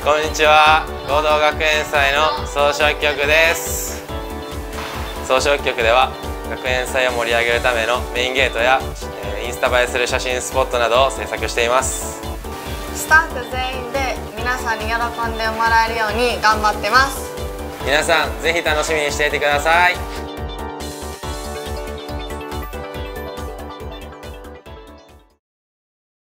こんにちは、合同学園祭の総書記局です。総書記局では学園祭を盛り上げるためのメインゲートやインスタ映えする写真スポットなどを制作しています。 スタッフ全員で皆さんに喜んでもらえるように頑張ってます。 皆さんぜひ楽しみにしていてください。